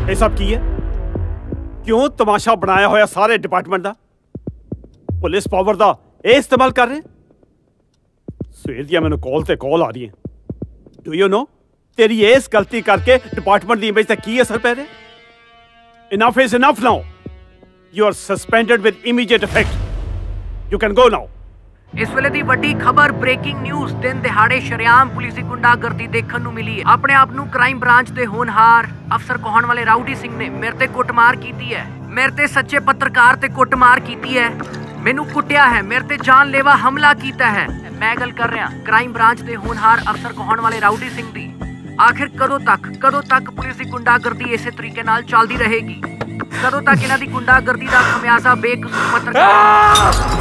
ਇਹ ਸਭ ਕੀ ਹੈ? ਕਿਉਂ ਤਮਾਸ਼ਾ ਬਣਾਇਆ ਹੋਇਆ ਸਾਰੇ ਡਿਪਾਰਟਮੈਂਟ ਦਾ? ਪੁਲਿਸ ਪਾਵਰ ਦਾ ਇਹ ਇਸਤੇਮਾਲ ਕਰ ਰਹੇ? ਸਵੇਰ ਦੀਆਂ ਮੈਨੂੰ ਕਾਲ ਤੇ ਕਾਲ ਆ ਰਹੀ ਹੈ। ਡੂ ਯੂ ਨੋ ਤੇਰੀ ਇਸ ਗਲਤੀ ਕਰਕੇ ਡਿਪਾਰਟਮੈਂਟ ਦੀ ਇਮੇਜ ਤੇ ਕੀ ਅਸਰ ਪੈ ਰਿਹਾ? Enough is enough now. You are suspended with immediate effect. You can go now. इस वेले दी वड्डी खबर ब्रेकिंग न्यूज़। दिन दिहाड़े शरेआम पुलिस की गुंडागर्दी देखने नूं मिली है। अपने आप नूं क्राइम ब्रांच दे होनहार अफसर कहण वाले राउडी सिंह ने मेरे ते कुटमार कीती है। मेरे ते सच्चे पत्रकार ते कुटमार कीती है। मैनू कुटिया है, मेरे ते जानलेवा हमला कीता है। मैं गल कर रहा क्राइम ब्रांच दे होनहार अफसर कहण वाले राउडी सिंह दी। आखिर कदों तक पुलिस की गुंडागर्दी इस तरीके नाल चलदी रहेगी? कदों तक इन्हां दी गुंडागर्दी दा खमियाजा बेकसूर पत्रकार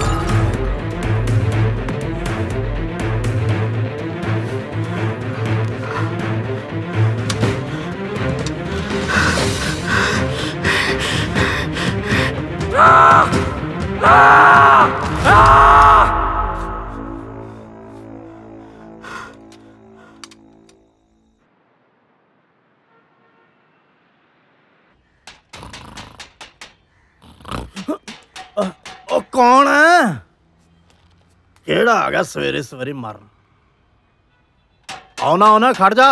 कौन है? केड़ा आ गया सवेरे सवेरे मरन? आना आना खड़ जा।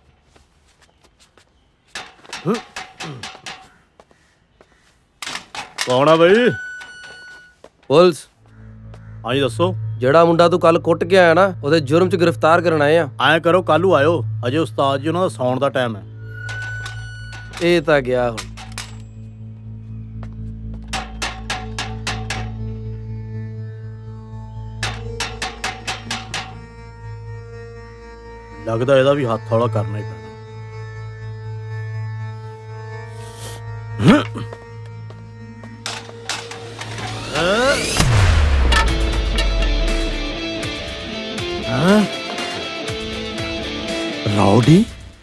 कौन है बई? पुलिस। हाँ जी दसो। जेड़ा मुंडा तू कल कुट के आया ना ओदे जुर्म च गिरफ्तार करन आए आ। आए करो कलू आयो, अजे उस्ताद जी उन्हां दा सौण दा टाइम है। ਇਹ ਤਾਂ ਗਿਆ ਹੁਣ। लगदा ਇਹਦਾ ਵੀ ਹੱਥ ਹੌਲਾ ਕਰਨਾ ਹੀ ਪੈਣਾ। राउडी?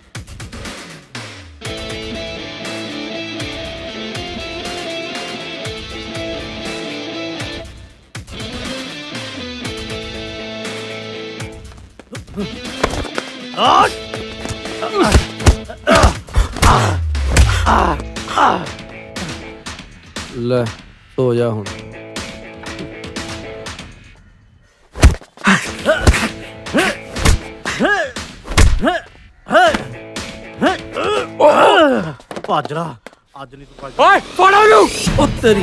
ले सो जा हुण। भाजरा अज नहीं तू ओए फड़ो नू। ओ तेरी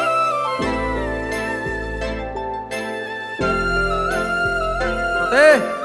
Hey!